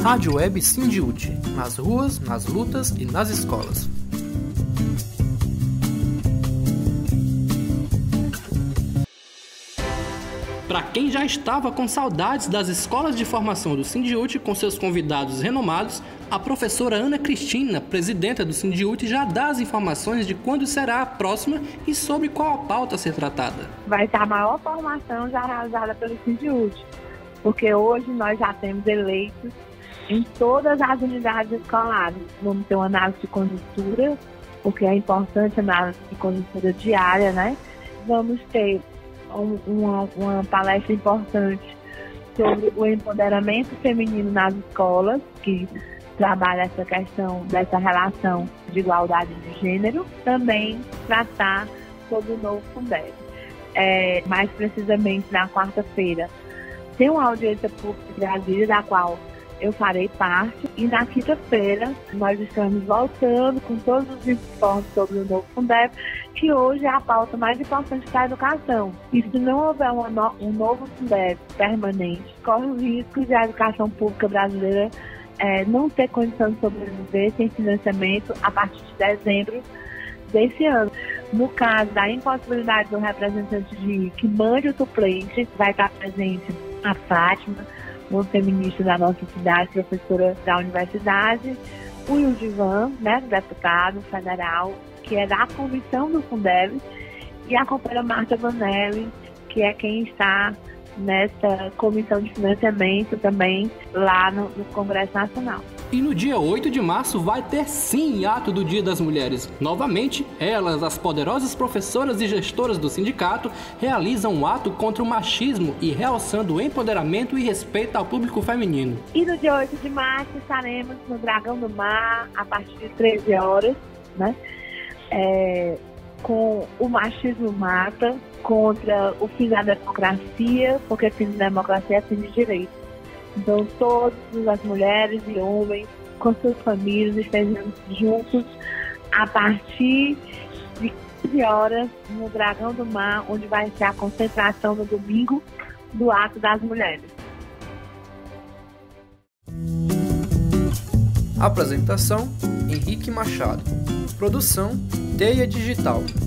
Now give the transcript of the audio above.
Rádio Web Sindiúti, nas ruas, nas lutas e nas escolas. Para quem já estava com saudades das escolas de formação do Sindiúti com seus convidados renomados, a professora Ana Cristina, presidenta do Sindiúti, já dá as informações de quando será a próxima e sobre qual a pauta a ser tratada. Vai ser a maior formação já realizada pelo Sindiúti, porque hoje nós já temos eleitos em todas as unidades escolares. Vamos ter uma análise de conjuntura, porque é importante a análise de conjuntura diária, né? Vamos ter uma palestra importante sobre o empoderamento feminino nas escolas, que trabalha essa questão dessa relação de igualdade de gênero. Também tratar sobre o novo Fundeb. Mais precisamente, na quarta-feira, tem uma audiência pública em Brasília, da qual eu farei parte, e na quinta-feira nós estamos voltando com todos os informes sobre o novo Fundeb, que hoje é a pauta mais importante da educação. E se não houver um novo Fundeb permanente, corre o risco de a educação pública brasileira não ter condição de sobreviver sem financiamento a partir de dezembro desse ano. No caso da impossibilidade do representante que mande o suplente, vai estar presente a Fátima, uma feminista da nossa cidade, professora da universidade, o Ildivan, né, deputado federal, que é da comissão do Fundeb, e a companheira Marta Vanelli, que é quem está nessa comissão de financiamento também lá no Congresso Nacional. E no dia 8 de março vai ter sim ato do Dia das Mulheres. Novamente, elas, as poderosas professoras e gestoras do sindicato, realizam um ato contra o machismo e realçando o empoderamento e respeito ao público feminino. E no dia 8 de março estaremos no Dragão do Mar, a partir de 13 horas, né? Com o machismo mata, contra o fim da democracia, porque fim da democracia é fim de direito. Então, todas as mulheres e homens, com suas famílias, estejam juntos a partir de 15 horas no Dragão do Mar, onde vai ser a concentração no domingo do Ato das Mulheres. Apresentação: Henrique Machado. Produção: Teia Digital.